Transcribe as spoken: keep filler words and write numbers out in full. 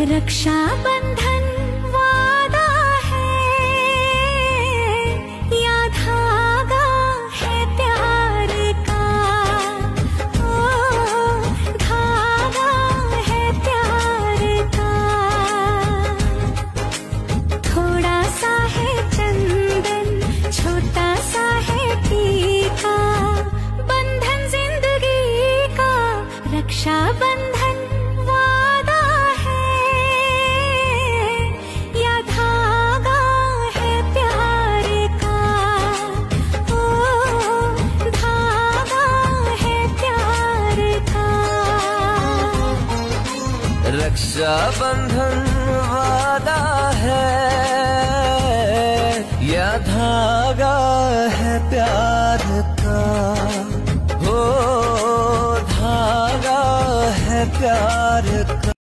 रक्षा बंधन वादा है या धागा है प्यार का। ओ धागा है प्यार का। थोड़ा सा है चंदन, छोटा सा है टीका, बंधन जिंदगी का रक्षा बंधन वादा है या धागा है प्यार का। ओ धागा है प्यार का। रक्षा बंधन वादा है या धागा है प्यार का। हो धागा है प्यार का।